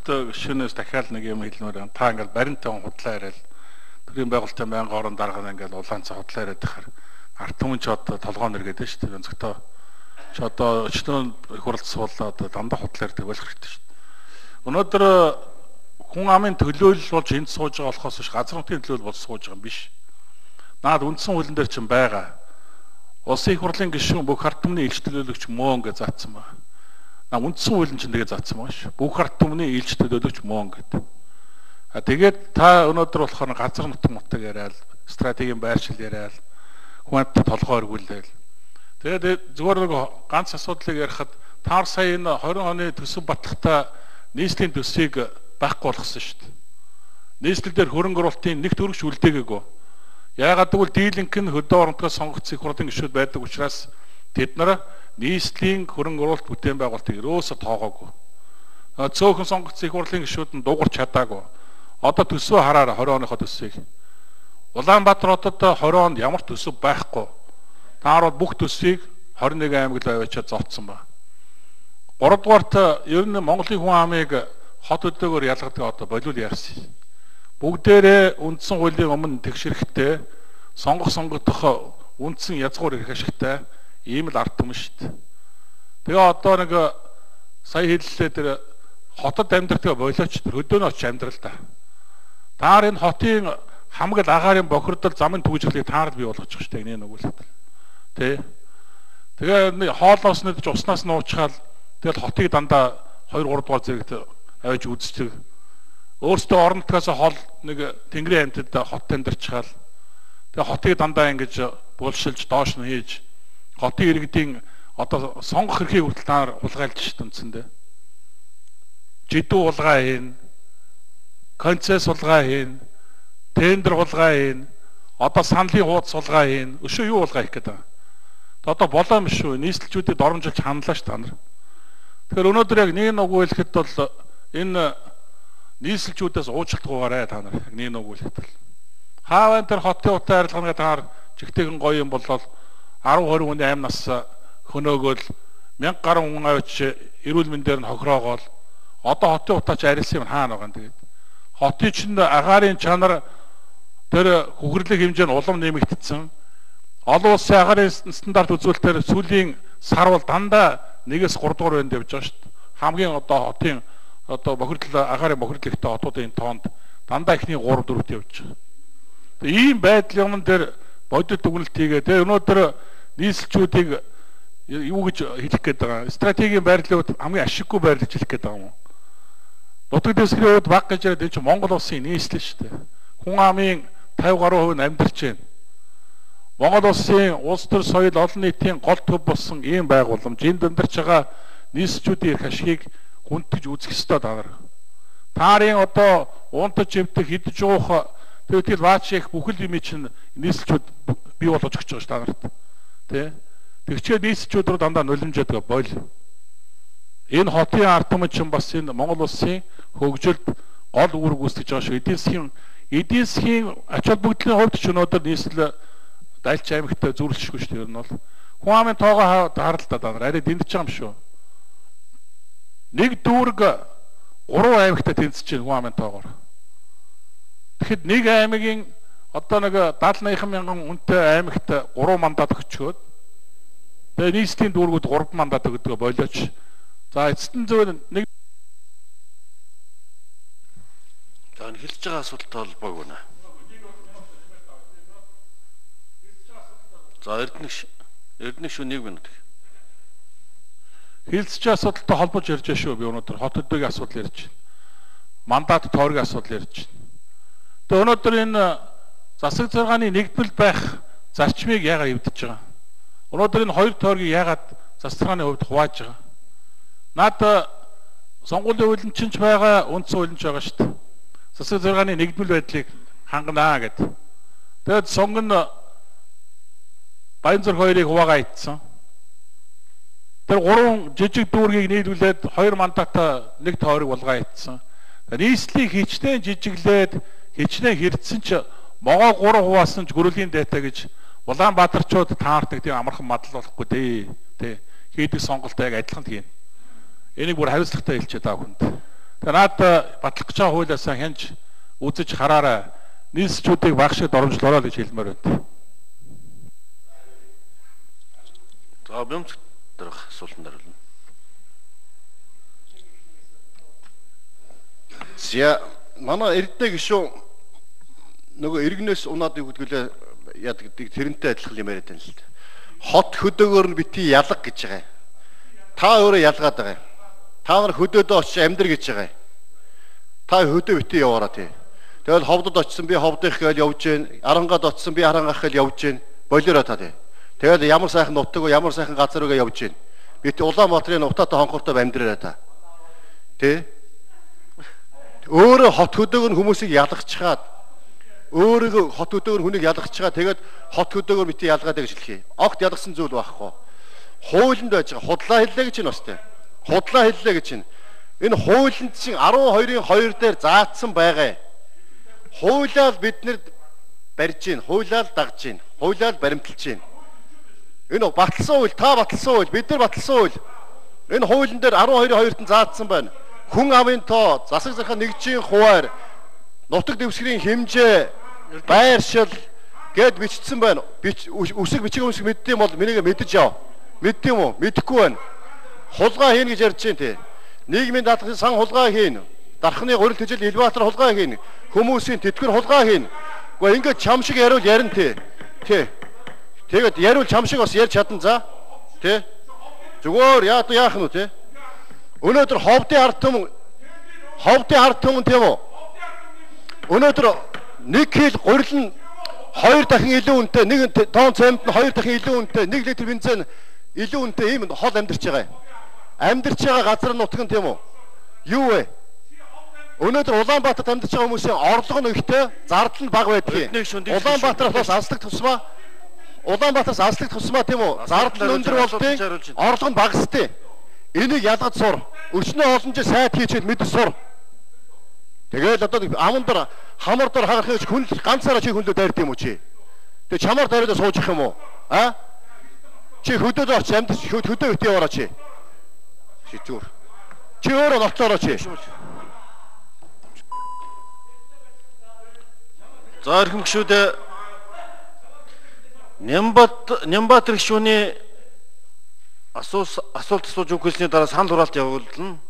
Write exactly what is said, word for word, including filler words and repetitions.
өнөөдөр шинээс дахиад нэг юм хэлмээр та ингээд баримтаа худлаа яриад төрийн байгуулалтын байнгын орон дарга ингээд улаан цаа худлаа яриад тахаар ард түмэн ч одоо толгоо нэргээд байна шүү дээ. Өнцгтөө ч одоо өчнөө их хурлд суулаад дандаа худлаа ярьдаг болох хэрэгтэй шүү дээ. Өнөөдөр хүн амын төлөөлөл болж энд сууж байгаа болохоос биш газар нутгийн төлөөлөл болж сууж байгаа юм биш. Наад үндсэн хуулийн дээр чинь байгаа. Улсын их хурлын гишүүн бүх ард түмний илч төлөөлөгч мөн гэж заасан байна. На үндсэн хуулийн чинь тэгээ заасан байна шүү. Бүх ард түмний илч төлөөлөгч мөн гэдэг. А тэгээд та өнөөдөр болохоор газар нутг мутаг яриад, стратегийн байршил яриад, хүнд толгой өргүүлээл. Тэгээд зүгээр нэг ганц асуудлыг ярихад таар сая энэ двадцать оны төсөв батлагтаа нийслэлийн төсвийг байхгүй болгосон шүү дээ. Нийслэл дээр хөрөнгө оруулалтын нэг төгрөгч үлдээгээгүй. Яагаад гэвэл дийлэнх нь хөдөө оронтгой сонгогдсон их хурлын гишүүд байдаг учраас тэд нар нийслэлийн хөрөнгө оруулалт бүтээн байгуулалтыг ерөөсө тоогоогүй. Цөөхөн сонгогдсон их хурлын гишүүд нь дуурч чадаагүй. Одоо төсвөө хараараа двадцать оныхоо төсвийг. Улаанбаатар хотод двадцать онд ямар төсөв байхгүй. Таарууд бүх төсвийг двадцать нэг аймагт аваачаад зооцсон ба. гуравдугаарт ер нь Монголын хүн амыг хот өдөөгөр ялгадаг одоо болиул ярьсан. Бүгдээрээ үндсэн хуулийн өмнө тэгшэрхтээ сонгох сонгогдох үндсэн язгуур ирэх ашигтай ийм л ард түмэн шүү дээ. Тэгээ одоо нэг сая хэллээ тэр хотод амьдрэх болооч хөдөөнөө очиж амьдрал та. Таар энэ хотын хамгал агаарын бохирдол замын түүжиглийг таард бий болгочих шүү дээ. Нэг үгэл хэвэл. Тэ. Тэгээ хоолоос нэдж уснаас нуучгаал тэгэл хотыг дандаа хоёр гурав дугаар зэрэгт авиж үздэг. Өөртөө орон нутгаас хол нэг тэнгэрийн амьтад хот амьдарчгаал. Тэгээ хотыг дандаа ингэж булшилж доош нь хийж хотын иргэдийн одоо сонгох эрхийг хүртэл улгайлж шít үндсэндээ. Жидүү улгаа хийн, концесс улгаа хийн, тендер улгаа хийн, одоо саналын хуудас улгаа хийн, өшөө юу улгаа хийх гэдэг. Одоо болоо юм шүү. Нийслэлчүүдэд оромжилж хандлаа ш та нар. Тэгэхээр өнөөдөр яг нэг нэг үгэлэхэд бол энэ нийслэлчүүдээс уучлалтгүйгаарай та нар. Нэг нэг үгэлэхэд. Хааван тэр хотын утаа арилгана гэдэг таар жигтэйгэн гоё юм болол десять двадцать хүний амь нас хөнөөгөл мянга гаруй хүн авч эрүүл мэндээр нь хохироогоол одоо хотын утаач арилсан юм хаана байгаа юм тэгээд. Хотын чинь агаарын чанар тэр хөхрлөг хэмжээ нь улам нэмэгдсэн. Олон улсын агаарын стандарт үзүүлэлтээр сүүлийн сар бол дандаа нэгээс гурав дугаар байнд явж байгаа шүү дээ. Хамгийн одоо хотын одоо бохирдол агаарын бохирдлогтой хотуудын тоонд дандаа ихний гурав дөрөвт явж байгаа. Тэгээ ийм байдлын юм дээр бодит дүгнэлт хийгээ. Тэгээ өнөөдөр нийслэлчүүдийг юу гэж хэлэх гээд байгаа. Стратегийн байрлалууд хамгийн ашиггүй байрлаж хэлэх гээд байгаа юм. Нутаг дэвсгэрийн хувьд баг гэж яриад энэ чинь Монгол улсын нийслэл шүү дээ. Хүн амын пятьдесят гаруй хувь нь амьдарч байна. Монгол улсын улс төр соёл олон нийтийн гол төв болсон ийм байгууламж энд амьдарч байгаа нийслэлчүүдийн эрх ашигыг хүндэж үзэх ёстой даа. Таарын одоо унтаж өвдөх идэж уух тэгвэл ваач их бүхэл юм чинь нийслэлчүүд бий болгож өгч байгаа ш та нарт. Тэ? Тэгчээ нийслэлчүүд рүү дандаа нулимжаад байгаа бойл. Энэ хотын ард түмэн чинь бас энэ Монгол улсын хөгжилд гол үүрэг гүйцэтгэж байгаа шүү. Эдийн засгийн эдийн засгийн ач холбогдлын хувьд ч өнөөдөр нийслэл дайлч аймагтай зүрлэшгүй шүү дээ. Ер нь бол хүн амын тоогоо харалтаа даа. Арай дэмдэж байгаа юм шүү. Нэг дүүрэг гурван аймагтай тэнцэж байна хүн амын тоогоор. Тэгэхэд нэг аймагийн одоо нэг даатны мянган хүнтэй аймагт гурван мандат өгчөөд тэгээ нийслэлийн дүүргүүд гурван мандат өгдөг болооч. За эцэстэн зөв нэг за хэлж байгаа асуудалтай холбоог байна. За эрдэнэш эрдэнэш шүү нэг минут. Хэлцэж асуудалтай холбож ярьж байгаа шүү би өнөөдөр хот өдөөгийн асуудал ярьж байна. Мандат тойргийн асуудал ярьж байна. Тэгээ өнөөдөр энэ засаг заргааны нэгдмэл байх зарчмыг яагаад эвдэж байгаа? Өнөөдөр энэ хоёр тойргийг яагаад засаг заргааны хувьд хувааж байгаа? Наад сонгуулийн хуулийн чинь ч байгаа, үндсэн хуулийн ч байгаа шүү дээ. Засаг заргааны нэгдмэл байдлыг ханганаа гэдэг. Тэгээд сонгон Баянзүрх хоёрыг хуваагаа ицсэн. Тэр гурван жижиг дүүргийг нийлүүлээд хоёр мандатаа нэг тойрог булгаа ицсэн. Нийслэлийг хичнээн жижиглээд хичнээн хэрдсэн ч могоо гурван хуваасан ч гөрөлийн дата гэж Улаанбаатарчууд таардаг тийм амархан мадал болохгүй дээ. Тэ хийдэг сонголтоо яг адилхан тийм. Энийг бүр хариуцлагатай хэлчихээд байгаа хүнд. Тэгээ наад батлах гэж байгаа хуулиасаа хянж үзэж хараарай. Нийслэлчүүдийг баг шиг доромжлороо гэж хэлмээр байна. За бямц дөрөх асуултанд хариулна. За манай эрдэнэ гишүүн нөгөө иргэнээс унаад өгдгөлээ яадаг тэрнтэй адилхан юм яриад байна л да. Хот хөдөөгөөр нь бити ялга гэж байгаа. Та өөрөө ялгаад байгаа. Та нар хөдөөдөө очиж амьдр гэж байгаа. Та хөдөө бити яваараа тий. Тэгэл ховдод очисон би ховдынх гээл явж гэн, арангад очисон би арангаах гээл явж гэн. Болиороо та тий. Тэгэл ямар сайхан нутаг уу, ямар сайхан газар үгээ явж гэн. Бити Улаанбаатарын утаатай хонхортой амьдраараа та. Тий. Өөрөө хот хөдөөгөр нь хүмүүсийг ялгахчаад өөрөө хот хөдөөгөр хүнийг ялгахчгаа тэгээд хот хөдөөгөр бити ялгаад гэж хэлхий. Огт ялгсан зүйл байхгүй. Хуулинд байж байгаа худлаа хэллээ гэж байна өстэй. Худлаа хэллээ гэж байна. Энэ хуулинд чинь арван хоёрын хоёр дээр заагдсан байгаа. Хуулиал биднэрд барьж гин, хуулиал дагж гин, хуулиал баримталж гин. Энэ баталсан хууль, та баталсан хууль, бид нар баталсан хууль. Энэ хуулийн дээр арван хоёрын хоёрт нь заагдсан байна. Хүн амын тоо, засаг зархаа нэгжийн хуваар, нутаг дэвсгэрийн хэмжээ, байршил гэд бичсэн байна. Үсэг бичиг өмсг мэддэм бол минийгээ мэдэж яв. Мэддэм үү? Мэдэхгүй байна. Хулгай хийн гэж ярьж байна тий. Нийгмийн даатгалын сан хулгай хийн. Дархны гурил тэжил Илбаатар хулгай хийн. Хүмүүсийн тэтгэр хулгай хийн. Гэхдээ ингээд чам шиг яриул ярина тий. Тий. Тэгээд яриул чам шиг бас ярьж чадна за. Тий. Зүгээр яа яах нь үү тий. Өнөөдөр ховдын ард түмэн ховдын ард түмэн тийм үү? Өнөөдөр нэг хил гурил нь хоёр дахин илүү үнэтэй, нэг тонн цемент нь хоёр дахин илүү үнэтэй, нэг литр бензин илүү үнэтэй ийм хол амьдарч байгаа. Амьдарч байгаа газар нутаг нь тийм үү? Юу вэ? Өнөөдөр Улаанбаатарт амьдарч байгаа хүмүүсийн орлого нь ихтэй, зардал нь бага байдгийг. Улаанбаатараас бас азлах тусмаа Улаанбаатараас азлах тусмаа тийм үү? Зардал нь өндөр болдгийг, орлого нь багастай. Энийг ялгаж сур. Өчнөө олон жил сайд хийчихэд мэдээ сур. Тэгээд одоо аман дээр хамар дээр хагарах гэж хүн ганцаараа чи хүнлөө дайрд юм уу чи? Тэгээд чамаар дайраад сууж их юм уу? А? Чи хөдөөд очиж амьд хөдөө битээ яваараа чи. Чи зүгээр. Чи өөрөө нотлоороо чи. За эрхэм гишүүдээ Нямбат Нямбатар гишүүний асуулт асуулт асууж өгөхлөсний дараа санал хураалт явуулна.